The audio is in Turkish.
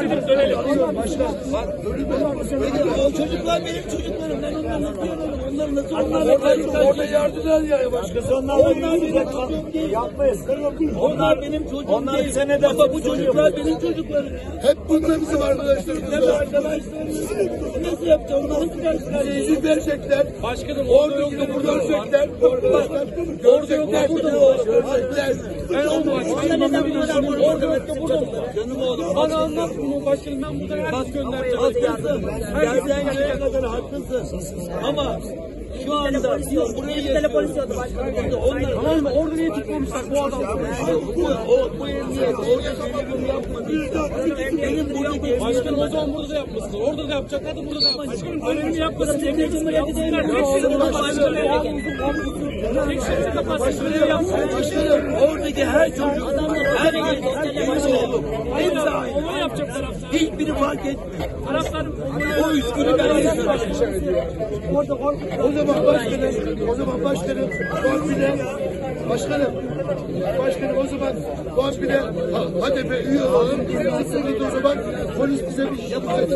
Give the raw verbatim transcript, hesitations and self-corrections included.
Dönelim dönelim. O çocuklar benim çocuklarım. Ben onlarla kıyamam. Onlar nasıl onlarla kıyamam. Orada yardılar ya başkası. Onlar benim çocuğum değil. Onlar benim çocuğum Onlar değil. bize ne derse Ama bu çocuklar benim çocuklarım ya. Hep bunlar bizim arkadaşlarımız. Ne arkadaşlarım? Nasıl yapacağım? Nasıl karşılar? İzin verecekler. Başkanım Orada yoksa burada görecekler. Görecekler. Görecekler. Görecekler. ben oldu başkanım. Orada neden bu kadar burada? Orada burada burada. Canım oğlum. Bana anlat bunu başkanım, ben burada herkes göndereceğim. Haklısın. Geldiğin yere kadar haklısın. Ama şu anda biz buraya yeterli. Onlar Tamam mı? Orada niye tutmamışlar bu adamları? bu, o, bu emniyet orada görevimi yapmadıysa benim buradaki Başkanım o zaman burada da yapmasınlar. Orada da yapacaklar da burada da yapacaklar. Başkanım görevini yapmasın. Tek Devletin şeridi cumhuriyeti değil yapsınlar. mi? Tek şeridi kapatsın. Görev yapsın. Başkanım oradaki her çocuk her genç oğlum hepsi aynı. Onu yapacak taraftar. Hiçbiri fark etmiyor. Taraftar O üstünü ben yaşıyorum. O zaman başkanım, o zaman başkanım, Bambi'de, başkanım, başkanım o zaman Bambi'de H D P üye olalım. O zaman polis bize bir şey yapar.